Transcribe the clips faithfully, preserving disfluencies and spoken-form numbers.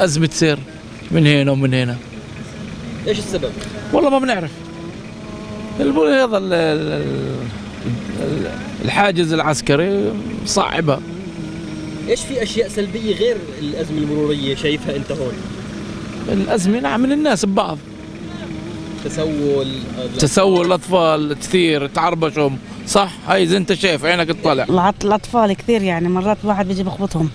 الازمه تصير من هنا ومن هنا. ايش السبب؟ والله ما بنعرف. هذا الحاجز العسكري صعبها. ايش في اشياء سلبيه غير الازمه المروريه شايفها انت هون؟ الازمه نعم من الناس ببعض. تسول تسول الاطفال كثير تعربشهم، صح؟ هاي زي انت شايف عينك تطلع. الاطفال كثير يعني مرات الواحد بيجي بخبطهم.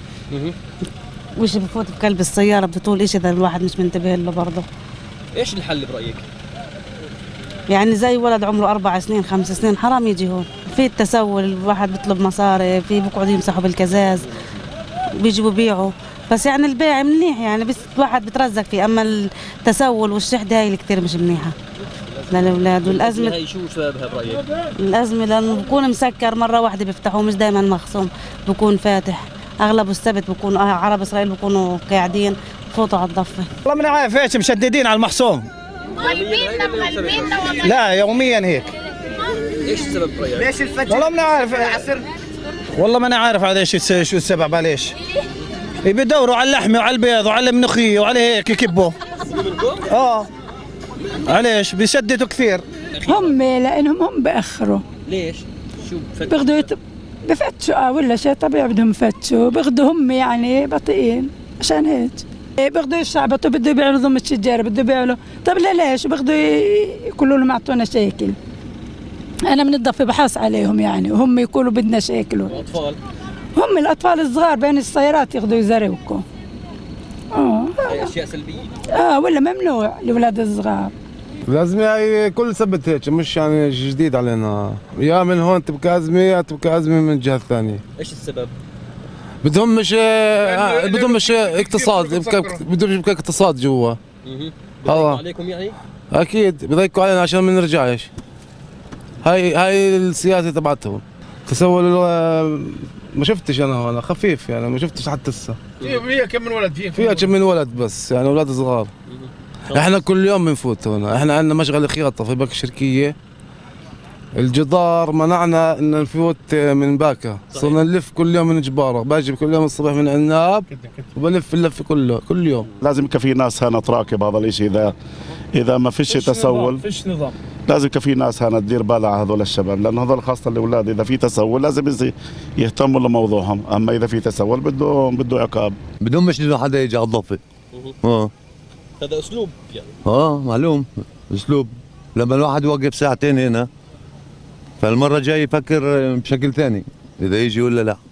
وش بفوت بقلب السياره بتطول شيء اذا الواحد مش منتبه له برضه. ايش الحل برايك؟ يعني زي ولد عمره اربع سنين خمس سنين حرام يجي هون، في التسول الواحد بيطلب مصاري، في بيقعدوا يمسحوا بالكزاز بيجوا ببيعوا، بس يعني البيع منيح يعني بس الواحد بترزق فيه، اما التسول والشحده هاي اللي كثير مش منيحه للاولاد. والازمه هي شو سببها برايك؟ الازمه لانه بكون مسكر مره واحده بيفتحوه، مش دائما مخصوم، بكون فاتح، اغلب السبت بكون عرب اسرائيل بكونوا قاعدين فوتوا على الضفه. والله ما عارف ايش مشددين على المخصوم. مغلبيننا مغلبيننا لا يوميا هيك. ايش السبب برايك؟ ليش الفجر؟ والله ما عارف والله ما انا عارف على ايش شو السبب على ليش. بيدوروا على اللحمه وعلى البيض وعلى الملوخيه وعلى هيك يكبوا. اه علاش بيشددوا كثير؟ هم لانهم هم بأخروا. ليش؟ شو بياخذوا يت... بفتشوا اه ولا شيء طبيعي بدهم يفتشوا، بياخذوا هم يعني بطيئين عشان هيك. بياخذوا يشعبطوا بده يبيعوا لهم الشجاره بده يبيعوا له، طب ليش؟ بياخذوا يقولوا لهم اعطونا شيكل. انا من الضفه بحاس عليهم يعني وهم يقولوا بدنا شيكل. والاطفال؟ هم الاطفال الصغار بين السيارات ياخذوا يزرقوا. اه هي اشياء سلبيه. اه ولا ممنوع الاولاد الصغار. الأزمة هي كل سبت هيك، مش يعني جديد علينا، يا من هون تبقى أزمة يا تبقى أزمة من الجهة الثانية. ايش السبب؟ بدهم مش آه بدهم مش اقتصاد، بدهم يبقى اقتصاد جوا. بيضيقوا عليكم يعني؟ أكيد بيضيقوا علينا عشان ما نرجعش. هاي هاي السياسة تبعتهم. تسول ما شفتش أنا هون خفيف يعني ما شفتش حتى هسه. فيها كم من ولد؟ فيها فيها كم من ولد بس يعني أولاد صغار. احنا كل يوم بنفوت هنا، احنا عندنا مشغل خياطه في باكا شركيه. الجدار منعنا ان نفوت من باكا، صرنا نلف كل يوم من جباره، باجي كل يوم الصبح من عناب وبلف اللف كله كل يوم. لازم يكون في ناس هنا تراقب هذا الشيء، اذا اذا ما فيش تسول فيش نظام، لازم يكون في ناس هنا تدير بالها على هذول الشباب، لانه هذول خاصه الاولاد اذا في تسول لازم يهتموا لموضوعهم، اما اذا في تسول بده بده عقاب. بدهم مش انه حدا يجي على الضفه. اه هذا اسلوب يعني. اه معلوم اسلوب، لما الواحد يوقف ساعتين هنا فالمره الجايه يفكر بشكل ثاني اذا يجي ولا لا.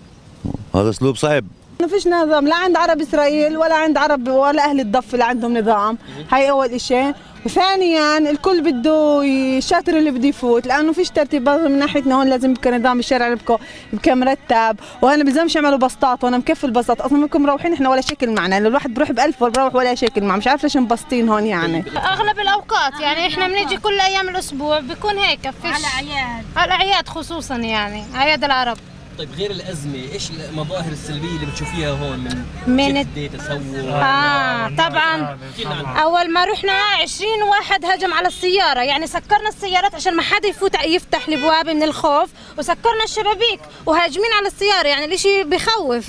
هذا اسلوب صعب. ما فيش نظام لا عند عرب اسرائيل ولا عند عرب ولا اهل الضفه اللي عندهم نظام، هاي اول شيء. وثانيا الكل بده الشاطر اللي بده يفوت، لانه فيش ترتيب من ناحيتنا هون، لازم يبقى نظام الشارع يبقى يبقى مرتب، وهنا بلزمش يعملوا بسطات، وانا مكفي البساط اصلا بنكون مروحين احنا ولا شكل معنا، لو الواحد بروح بألف ولا بروح ولا شكل معه، مش عارف ليش مبسطين هون يعني. اغلب الاوقات يعني احنا بنيجي كل ايام الاسبوع بيكون هيك فيش على اعياد، على الاعياد خصوصا يعني اعياد العرب. طيب غير الأزمة، إيش المظاهر السلبية اللي بتشوفيها هون من من شدة تسول؟ آه طبعا أول ما رحنا عشرين واحد هجم على السيارة، يعني سكرنا السيارات عشان ما حدا يفوت يفتح الأبواب من الخوف، وسكرنا الشبابيك وهاجمين على السيارة، يعني الإشي بخوف.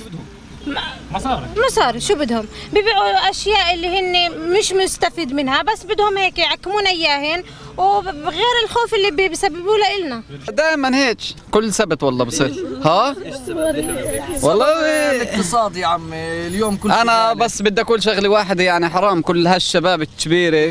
مصاري مصاري شو بدهم؟ بيبيعوا أشياء اللي هن مش مستفيد منها، بس بدهم هيك يعكمونا إياهن، وغير الخوف اللي بيسببوه لنا. دائما هيك كل سبت والله بصير. ها؟ والله الاقتصاد يا عمي اليوم كل انا بس بدي اقول شغله واحده، يعني حرام كل هالشباب الكبيره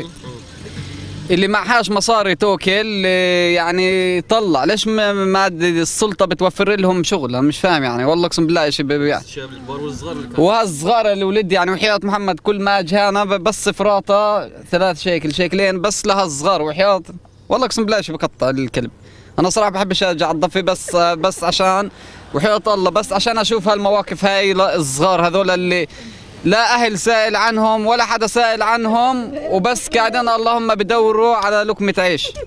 اللي معهاش مصاري توكل يعني طلع، ليش ما السلطه بتوفر لهم شغل؟ انا مش فاهم يعني والله اقسم بالله شيء يعني. الشباب الكبار والصغار وهالصغار الاولاد يعني وحياة محمد كل ما اجانا بس فراطه ثلاث شيكل شيكلين بس لهالصغار، وحياة والله اقسم بالله شيء بقطع الكلب. انا صراحه بحبش ارجع الضفه بس بس عشان وحياة الله بس عشان اشوف هالمواقف هاي الصغار هذول اللي لا أهل سائل عنهم ولا حدا سائل عنهم، وبس قاعدين اللهم بدوروا على لقمة عيش.